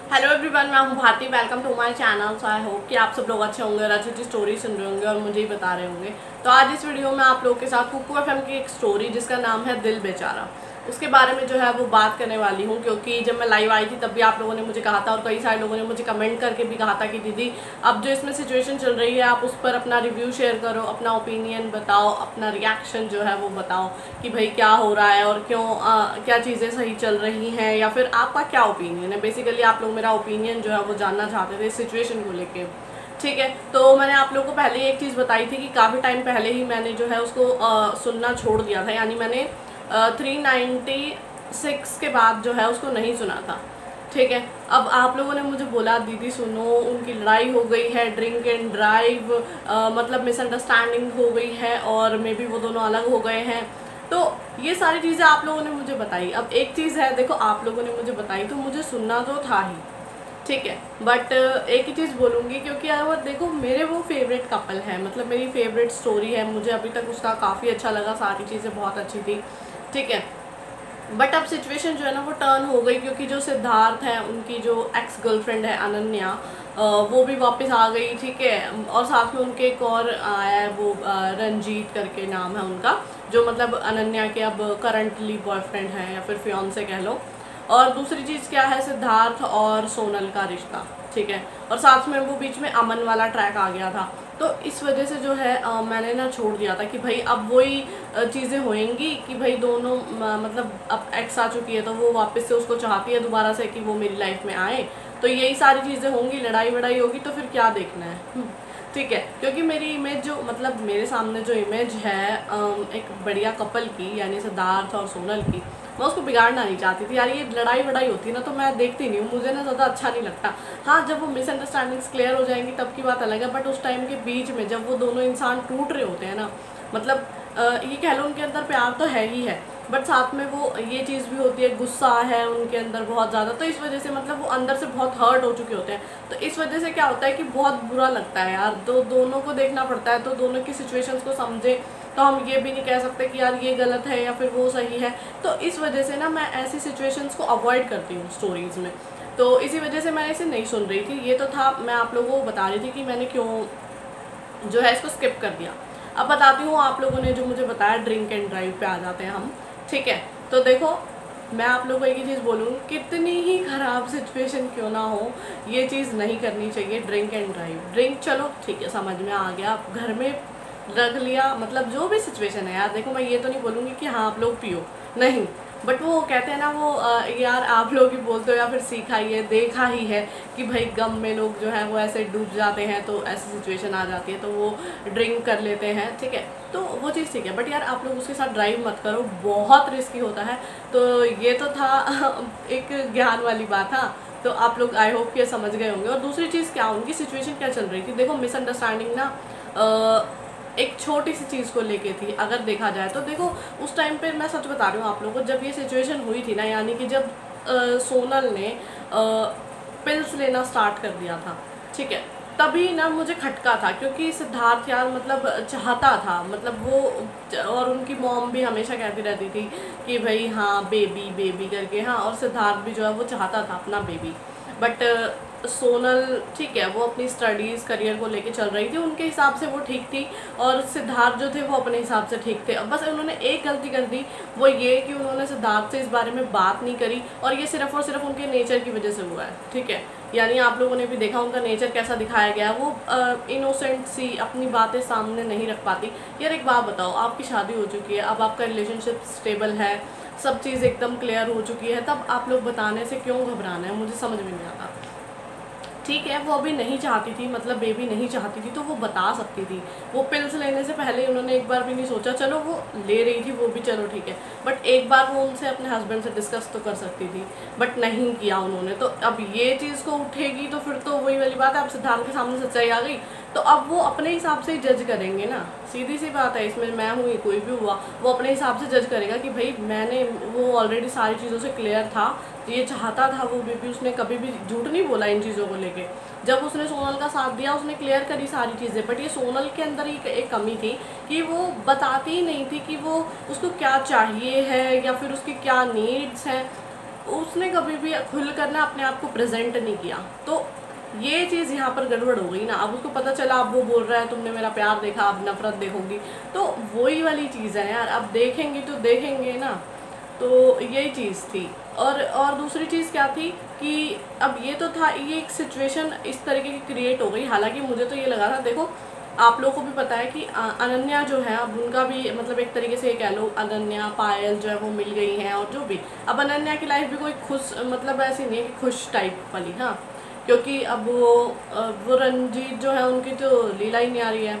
Hello everyone, मैं हूँ Bharti. Welcome to my channel. So I hope कि आप सब लोग अच्छे होंगे और अच्छी अच्छी स्टोरी सुन रहे होंगे और मुझे ही बता रहे होंगे। तो आज इस वीडियो में आप लोगों के साथ कुकू एफएम की एक स्टोरी जिसका नाम है दिल बेचारा, उसके बारे में जो है वो बात करने वाली हूँ। क्योंकि जब मैं लाइव आई थी तब भी आप लोगों ने मुझे कहा था और कई सारे लोगों ने मुझे कमेंट करके भी कहा था कि दीदी अब जो इसमें सिचुएशन चल रही है आप उस पर अपना रिव्यू शेयर करो, अपना ओपिनियन बताओ, अपना रिएक्शन जो है वो बताओ कि भाई क्या हो रहा है और क्यों क्या चीज़ें सही चल रही हैं, या फिर आपका क्या ओपिनियन है। बेसिकली आप लोग मेरा ओपिनियन जो है वो जानना चाहते थे इस सिचुएशन को लेके। ठीक है, तो मैंने आप लोगों को पहले ही एक चीज़ बताई थी कि काफ़ी टाइम पहले ही मैंने जो है उसको सुनना छोड़ दिया था, यानी मैंने 396 के बाद जो है उसको नहीं सुना था। ठीक है, अब आप लोगों ने मुझे बोला दीदी सुनो उनकी लड़ाई हो गई है, ड्रिंक एंड ड्राइव, मतलब मिसअंडरस्टैंडिंग हो गई है और मे बी वो दोनों अलग हो गए हैं। तो ये सारी चीज़ें आप लोगों ने मुझे बताई। अब एक चीज़ है, देखो आप लोगों ने मुझे बताई तो मुझे सुनना तो था ही, ठीक है, बट एक ही चीज़ बोलूँगी क्योंकि यार वो देखो मेरे वो फेवरेट कपल है, मतलब मेरी फेवरेट स्टोरी है, मुझे अभी तक उसका काफ़ी अच्छा लगा, सारी चीज़ें बहुत अच्छी थी। ठीक है, बट अब सिचुएशन जो है ना वो टर्न हो गई क्योंकि जो सिद्धार्थ है उनकी जो एक्स गर्लफ्रेंड है अनन्या, वो भी वापस आ गई। ठीक है, और साथ में उनके एक और आया है वो रंजीत करके नाम है उनका, जो मतलब अनन्या के अब करंटली बॉयफ्रेंड है या फिर फियांसे कह लो। और दूसरी चीज़ क्या है, सिद्धार्थ और सोनल का रिश्ता। ठीक है, और साथ में वो बीच में अमन वाला ट्रैक आ गया था। तो इस वजह से जो है मैंने ना छोड़ दिया था कि भाई अब वही चीज़ें होएंगी कि भाई दोनों मतलब अब एक्स आ चुकी है तो वो वापस से उसको चाहती है दोबारा से कि वो मेरी लाइफ में आए, तो यही सारी चीज़ें होंगी, लड़ाई वड़ाई होगी, तो फिर क्या देखना है। ठीक है, क्योंकि मेरी इमेज जो मतलब मेरे सामने जो इमेज है एक बढ़िया कपल की, यानी सिद्धार्थ और सोनल की, मैं उसको बिगाड़ना नहीं चाहती थी यार। ये लड़ाई वड़ाई होती है ना तो मैं देखती नहीं हूँ, मुझे ना ज़्यादा अच्छा नहीं लगता। हाँ, जब वो मिसअंडरस्टैंडिंग्स क्लियर हो जाएंगी तब की बात अलग है, बट उस टाइम के बीच में जब वो दोनों इंसान टूट रहे होते हैं ना, मतलब ये कह लो उनके अंदर प्यार तो है ही है, बट साथ में वो ये चीज़ भी होती है, गुस्सा है उनके अंदर बहुत ज़्यादा, तो इस वजह से मतलब वो अंदर से बहुत हर्ट हो चुके होते हैं। तो इस वजह से क्या होता है कि बहुत बुरा लगता है यार, दोनों को देखना पड़ता है, तो दोनों की सिचुएशंस को समझे तो हम ये भी नहीं कह सकते कि यार ये गलत है या फिर वो सही है। तो इस वजह से ना मैं ऐसी सिचुएशंस को अवॉइड करती हूँ स्टोरीज़ में, तो इसी वजह से मैं इसे नहीं सुन रही थी। ये तो था, मैं आप लोगों को बता रही थी कि मैंने क्यों जो है इसको स्किप कर दिया। अब बताती हूँ, आप लोगों ने जो मुझे बताया ड्रिंक एंड ड्राइव पे आ जाते हैं हम। ठीक है, तो देखो मैं आप लोगों को एक ही चीज़ बोलूँगी, कितनी ही ख़राब सिचुएशन क्यों ना हो ये चीज़ नहीं करनी चाहिए, ड्रिंक एंड ड्राइव। ड्रिंक चलो ठीक है समझ में आ गया, घर में रख लिया, मतलब जो भी सिचुएशन है यार, देखो मैं ये तो नहीं बोलूँगी कि हाँ आप लोग पियो, नहीं, बट वो कहते हैं ना वो यार आप लोग ही बोलते हो या फिर सीखा ही है, देखा ही है कि भाई गम में लोग जो है वो ऐसे डूब जाते हैं, तो ऐसी सिचुएशन आ जाती है तो वो ड्रिंक कर लेते हैं। ठीक है, तो वो चीज़ ठीक है, बट यार आप लोग उसके साथ ड्राइव मत करो, बहुत रिस्की होता है। तो ये तो था एक ज्ञान वाली बात। हाँ, तो आप लोग आई होप ये समझ गए होंगे। और दूसरी चीज़ क्या, उनकी सिचुएशन क्या चल रही थी, देखो मिसअंडरस्टैंडिंग ना एक छोटी सी चीज़ को लेके थी अगर देखा जाए तो। देखो उस टाइम पे मैं सच बता रही हूँ आप लोगों को, जब ये सिचुएशन हुई थी ना, यानी कि जब सोनल ने पिल्स लेना स्टार्ट कर दिया था, ठीक है, तभी ना मुझे खटका था क्योंकि सिद्धार्थ यार मतलब चाहता था, मतलब वो और उनकी मॉम भी हमेशा कहती रहती थी कि भाई हाँ बेबी बेबी करके, हाँ, और सिद्धार्थ भी जो है वो चाहता था अपना बेबी। बट सोनल ठीक है वो अपनी स्टडीज़ करियर को लेके चल रही थी, उनके हिसाब से वो ठीक थी, और सिद्धार्थ जो थे वो अपने हिसाब से ठीक थे। अब बस उन्होंने एक गलती कर दी, वो ये कि उन्होंने सिद्धार्थ से इस बारे में बात नहीं करी, और ये सिर्फ और सिर्फ उनके नेचर की वजह से हुआ है। ठीक है, यानी आप लोगों ने भी देखा उनका नेचर कैसा दिखाया गया, वो इनोसेंट सी अपनी बातें सामने नहीं रख पाती। यार एक बात बताओ, आपकी शादी हो चुकी है, अब आपका रिलेशनशिप स्टेबल है, सब चीज़ एकदम क्लियर हो चुकी है, तब आप लोग बताने से क्यों घबराना है, मुझे समझ में नहीं आता। ठीक है, वो अभी नहीं चाहती थी, मतलब बेबी नहीं चाहती थी तो वो बता सकती थी, वो पिल्स लेने से पहले उन्होंने एक बार भी नहीं सोचा, चलो वो ले रही थी वो भी चलो ठीक है, बट एक बार वो उनसे अपने हस्बैंड से डिस्कस तो कर सकती थी, बट नहीं किया उन्होंने। तो अब ये चीज़ को उठेगी तो फिर तो वही वाली बात है, अब सिद्धार्थ के सामने सच्चाई आ गई तो अब वो अपने हिसाब से ही जज करेंगे ना, सीधी सी बात है, इसमें मैं हुई कोई भी हुआ वो अपने हिसाब से जज करेगा कि भाई मैंने, वो ऑलरेडी सारी चीज़ों से क्लियर था, ये चाहता था वो बेबी, उसने कभी भी झूठ नहीं बोला इन चीज़ों को लेके। जब उसने सोनल का साथ दिया उसने क्लियर करी सारी चीज़ें, बट ये सोनल के अंदर ही एक कमी थी कि वो बताती ही नहीं थी कि वो उसको क्या चाहिए है या फिर उसकी क्या नीड्स हैं। उसने कभी भी खुल कर ना अपने आप को प्रेजेंट नहीं किया। तो ये चीज़ यहाँ पर गड़बड़ हो गई ना। अब उसको पता चला, अब वो बोल रहा है तुमने मेरा प्यार देखा, अब नफरत देखोगी, तो वही वाली चीज़ है यार। अब देखेंगे तो देखेंगे ना। तो यही चीज़ थी। और दूसरी चीज़ क्या थी कि अब ये तो था, ये एक सिचुएशन इस तरीके की क्रिएट हो गई। हालांकि मुझे तो ये लगा था, देखो आप लोगों को भी पता है कि अनन्या जो है अब उनका भी मतलब एक तरीके से कह लो, अनन्या पायल जो है वो मिल गई हैं। और जो भी अब अनन्या की लाइफ भी कोई खुश मतलब ऐसी नहीं है कि खुश टाइप वाली, हाँ, क्योंकि अब वो रंजीत जो है उनकी तो लीला ही नहीं आ रही है।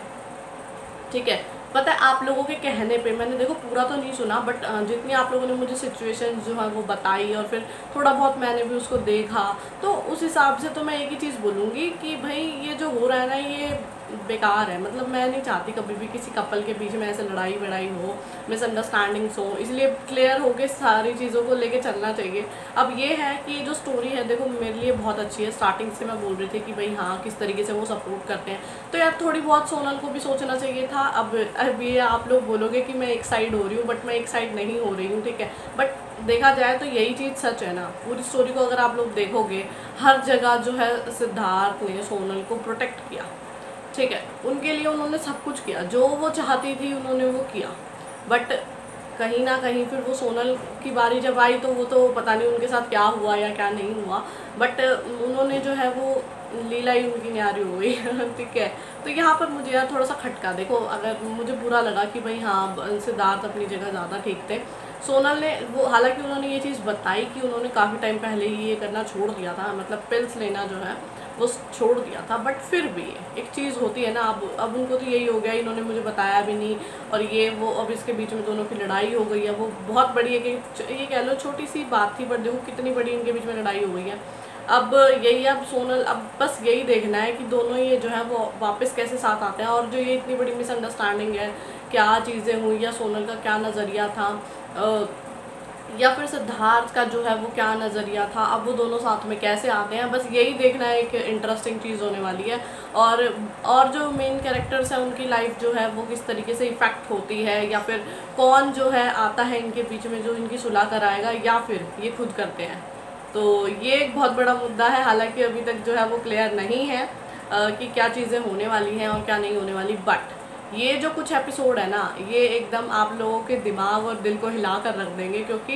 ठीक है, पता है आप लोगों के कहने पे, मैंने देखो पूरा तो नहीं सुना, बट जितनी आप लोगों ने मुझे सिचुएशन जो है वो बताई और फिर थोड़ा बहुत मैंने भी उसको देखा, तो उस हिसाब से तो मैं एक ही चीज़ बोलूँगी कि भाई ये जो हो रहा है ना, ये बेकार है। मतलब मैं नहीं चाहती कभी भी किसी कपल के बीच में ऐसे लड़ाई वड़ाई हो, मिसअंडरस्टैंडिंग्स हो, इसलिए क्लियर होके सारी चीज़ों को लेके चलना चाहिए। अब ये है कि ये जो स्टोरी है देखो मेरे लिए बहुत अच्छी है। स्टार्टिंग से मैं बोल रही थी कि भाई हाँ किस तरीके से वो सपोर्ट करते हैं, तो यार थोड़ी बहुत सोनल को भी सोचना चाहिए था। अब ये आप लोग बोलोगे कि मैं एक साइड हो रही हूँ, बट मैं एक साइड नहीं हो रही हूँ, ठीक है। बट देखा जाए तो यही चीज़ सच है ना। पूरी स्टोरी को अगर आप लोग देखोगे, हर जगह जो है सिद्धार्थ ने सोनल को प्रोटेक्ट किया, ठीक है। उनके लिए उन्होंने सब कुछ किया, जो वो चाहती थी उन्होंने वो किया। बट कहीं ना कहीं फिर वो सोनल की बारी जब आई तो वो तो पता नहीं उनके साथ क्या हुआ या क्या नहीं हुआ, बट उन्होंने जो है वो लीला ही उनकी न्यारी हो गई ठीक है। तो यहाँ पर मुझे यार थोड़ा सा खटका, देखो अगर मुझे बुरा लगा कि भाई हाँ सिद्धार्थ अपनी जगह ज़्यादा ठीक थे। सोनल ने वो, हालांकि उन्होंने ये चीज़ बताई कि उन्होंने काफ़ी टाइम पहले ही ये करना छोड़ दिया था, मतलब पिल्स लेना जो है वो छोड़ दिया था। बट फिर भी एक चीज़ होती है ना, अब उनको तो यही हो गया, इन्होंने मुझे बताया भी नहीं और ये वो, अब इसके बीच में दोनों की लड़ाई हो गई है। वो बहुत बड़ी है कि ये कह लो छोटी सी बात थी, बट देखो कितनी बड़ी इनके बीच में लड़ाई हो गई है। अब यही, अब सोनल, अब बस यही देखना है कि दोनों ये जो है वो वापस कैसे साथ आते हैं। और जो ये इतनी बड़ी मिसअंडरस्टैंडिंग है, क्या चीज़ें हुई या सोनल का क्या नज़रिया था, या फिर सिद्धार्थ का जो है वो क्या नज़रिया था, अब वो दोनों साथ में कैसे आते हैं, बस यही देखना एक इंटरेस्टिंग चीज़ होने वाली है। और जो मेन कैरेक्टर्स हैं उनकी लाइफ जो है वो किस तरीके से इफ़ेक्ट होती है, या फिर कौन जो है आता है इनके बीच में जो इनकी सुलह कराएगा, या फिर ये खुद करते हैं। तो ये एक बहुत बड़ा मुद्दा है। हालांकि अभी तक जो है वो क्लियर नहीं है कि क्या चीज़ें होने वाली हैं और क्या नहीं होने वाली। बट ये जो कुछ एपिसोड है ना, ये एकदम आप लोगों के दिमाग और दिल को हिला कर रख देंगे, क्योंकि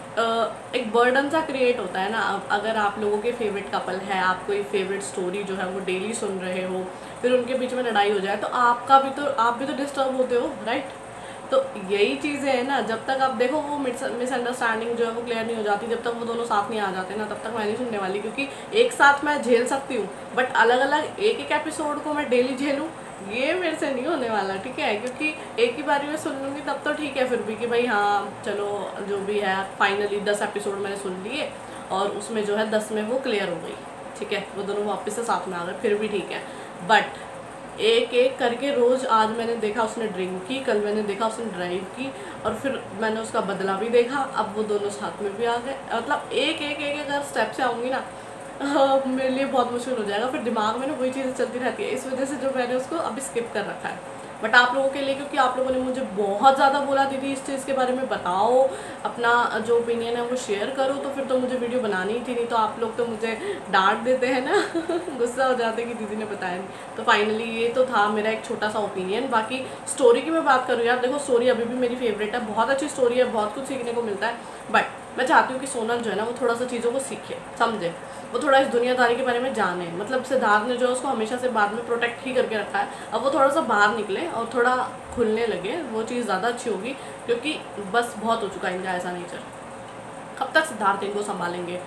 एक बर्डन सा क्रिएट होता है ना। अगर आप लोगों के फेवरेट कपल है, आप कोई फेवरेट स्टोरी जो है वो डेली सुन रहे हो, फिर उनके बीच में लड़ाई हो जाए तो आप भी तो डिस्टर्ब होते हो, राइट। तो यही चीज़ें हैं ना, जब तक आप देखो वो मिसअंडरस्टैंडिंग जो है वो क्लियर नहीं हो जाती, जब तक वो दोनों साथ नहीं आ जाते ना, तब तक मैं नहीं सुनने वाली। क्योंकि एक साथ मैं झेल सकती हूँ, बट अलग अलग एक एक एपिसोड को मैं डेली झेलूँ, ये मेरे से नहीं होने वाला, ठीक है। क्योंकि एक ही बारी में सुन लूँगी तब तो ठीक है, फिर भी कि भाई हाँ चलो जो भी है, फाइनली 10 एपिसोड मैंने सुन लिए और उसमें जो है 10 में वो क्लियर हो गई, ठीक है, वो दोनों वापस से साथ में आ गए, फिर भी ठीक है। बट एक एक करके रोज़, आज मैंने देखा उसने ड्रिंक की, कल मैंने देखा उसने ड्राइव की, और फिर मैंने उसका बदला भी देखा, अब वो दोनों साथ में भी आ गए। मतलब एक एक एक अगर स्टेप से आऊँगी ना, मेरे लिए बहुत मुश्किल हो जाएगा। फिर दिमाग में ना वही चीज़ें चलती रहती है, इस वजह से जो मैंने उसको अभी स्किप कर रखा है। बट आप लोगों के लिए, क्योंकि आप लोगों ने मुझे बहुत ज़्यादा बोला दीदी इस चीज़ के बारे में बताओ, अपना जो ओपिनियन है वो शेयर करो, तो फिर तो मुझे वीडियो बनानी ही थी। नहीं तो आप लोग तो मुझे डांट देते हैं ना गुस्सा हो जाते कि दीदी ने बताया नहीं। तो फाइनली ये तो था मेरा एक छोटा सा ओपिनियन। बाकी स्टोरी की मैं बात करूँ यार, देखो स्टोरी अभी भी मेरी फेवरेट है, बहुत अच्छी स्टोरी है, बहुत कुछ सीखने को मिलता है। बट मैं चाहती हूँ कि सोनल जो है ना वो थोड़ा सा चीज़ों को सीखे, समझे, वो थोड़ा इस दुनियादारी के बारे में जाने। मतलब सिद्धार्थ ने जो उसको हमेशा से बाद में प्रोटेक्ट ही करके रखा है, अब वो थोड़ा सा बाहर निकले और थोड़ा खुलने लगे, वो चीज़ ज़्यादा अच्छी होगी। क्योंकि बस बहुत हो चुका है इनका ऐसा नेचर, कब तक सिद्धार्थ इनको संभालेंगे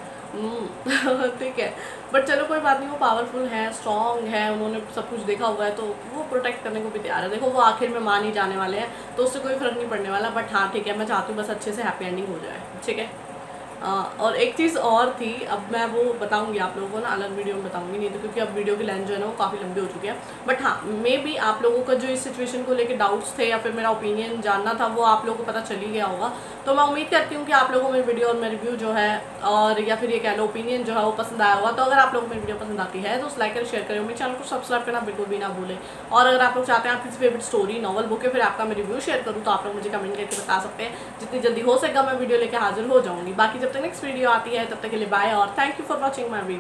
ठीक है। बट चलो कोई बात नहीं, वो पावरफुल है, स्ट्रॉन्ग है, उन्होंने सब कुछ देखा हुआ है, तो वो प्रोटेक्ट करने को भी तैयार है। देखो वो आखिर में मान ही जाने वाले हैं, तो उससे कोई फर्क नहीं पड़ने वाला। बट हाँ ठीक है, मैं चाहती हूँ बस अच्छे से हैप्पी एंडिंग हो जाए, ठीक है। और एक चीज़ और थी, अब मैं वो बताऊंगी आप लोगों को ना, अलग वीडियो में बताऊंगी, नहीं तो क्योंकि अब वीडियो की लेंथ जो है ना वो काफ़ी लंबी हो चुकी है। बट हाँ, मे बी आप लोगों का जो इस सिचुएशन को लेके डाउट्स थे या फिर मेरा ओपिनियन जानना था, वो आप लोगों को पता चल ही गया होगा। तो मैं उम्मीद करती हूँ कि आप लोगों को मेरी वीडियो और मेरी रिव्यू जो है, और या फिर ये कह लो ओपिनियन जो है वो पसंद आया होगा। तो अगर आप लोगों को मेरी वीडियो पसंद आती है तो उस लाइक कर शेयर करें, मेरे चैनल को सब्सक्राइब करना बिल्कुल भी ना भूलें। और अगर आप लोग चाहते हैं आपकी फेवरेट स्टोरी, नॉवल, बुक है, फिर आपका मैं रिव्यू शेयर करूँ, तो आप लोग मुझे कमेंट करके बता सकते हैं। जितनी जल्दी हो सकेगा मैं वीडियो लेकर हाजिर हो जाऊँगी। बाकी जब जब तक नेक्स्ट वीडियो आती है तब तक के लिए बाय और thank you for watching my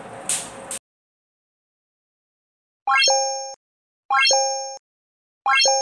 video.